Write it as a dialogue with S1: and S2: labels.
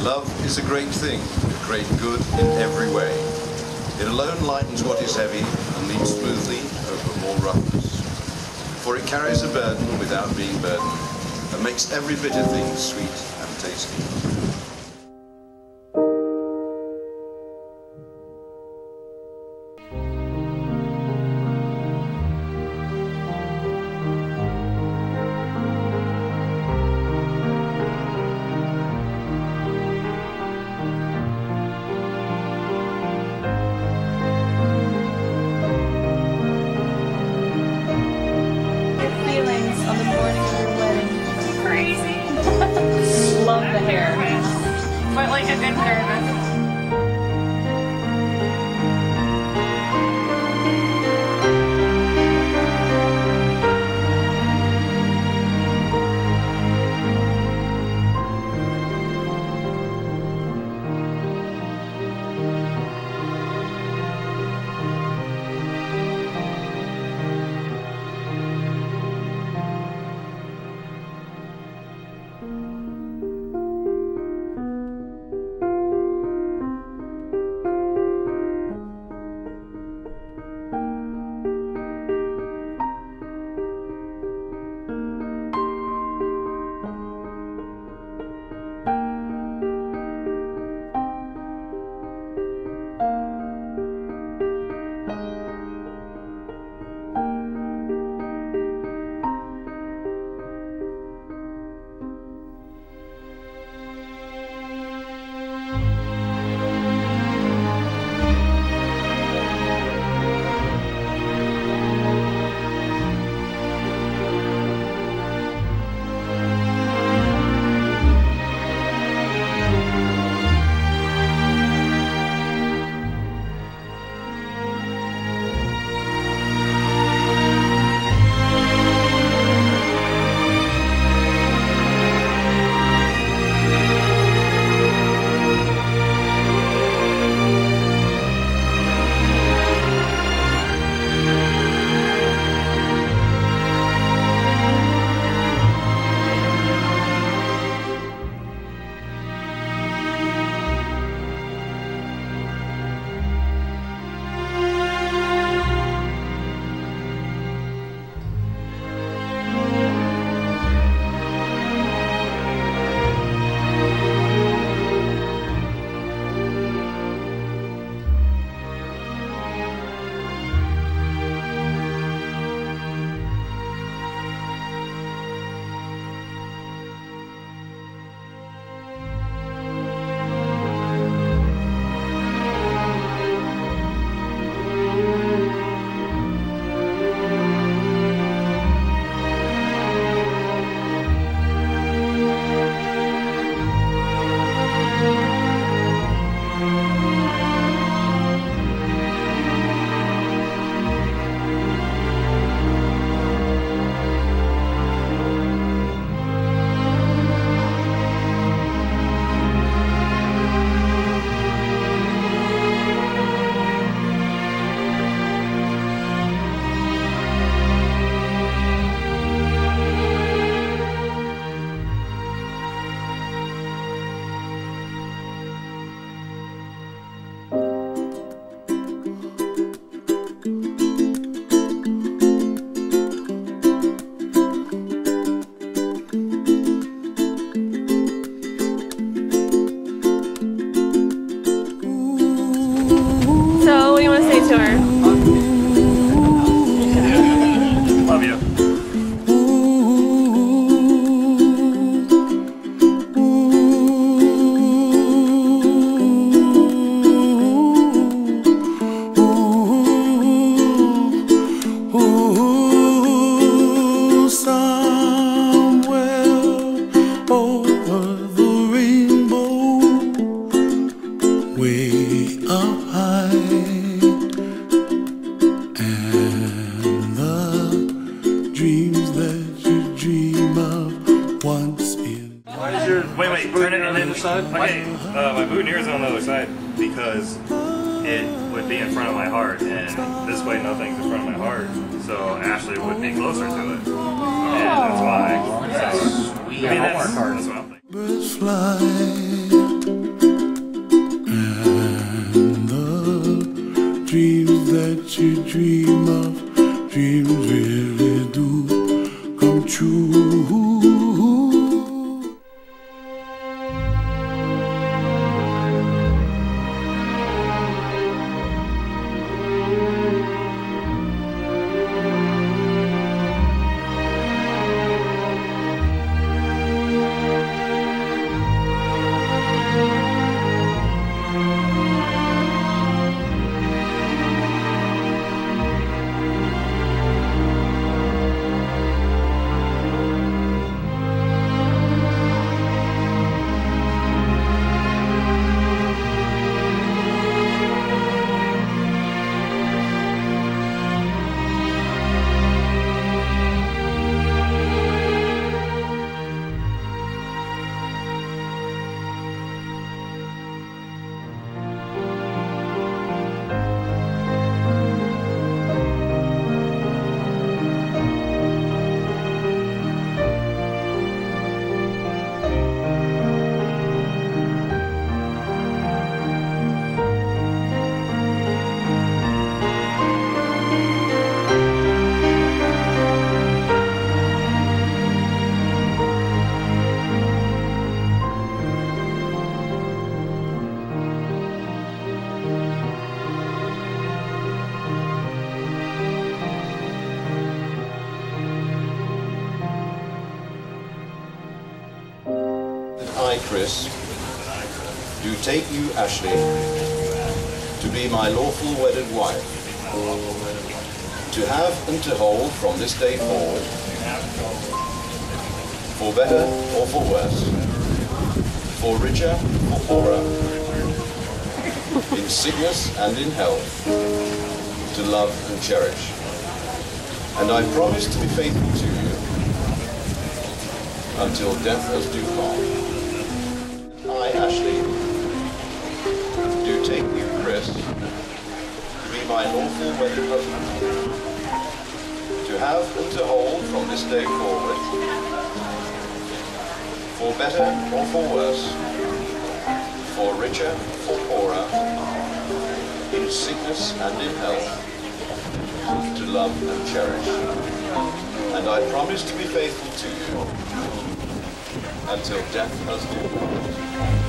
S1: Love is a great thing, a great good in every way. It alone lightens what is heavy and leads smoothly over more roughness. For it carries a burden without being burdened, and makes every bitter thing sweet and tasty.
S2: On the morning of your wedding.
S3: Crazy.
S2: Love the hair.
S3: But like a good nervous. to her.
S4: Love you. Wait, turn it and then okay, my boutonniere's on the other side because it would be in front of my heart, and this way nothing's in front of my heart, so Ashley would be closer to it, and that's why. So, I mean, that's what I'm thinking.
S5: Birds fly dream of dreams really do come true.
S1: I, Chris, do take you, Ashley, to be my lawful wedded wife, to have and to hold from this day forward, for better or for worse, for richer or poorer, in sickness and in health, to love and cherish. And I promise to be faithful to you until death us do part. I, Ashley, do take you, Chris, to be my lawful wedded husband, to have and to hold from this day forward, for better or for worse, for richer or poorer, in sickness and in health, to love and cherish. And I promise to be faithful to you until death us do part.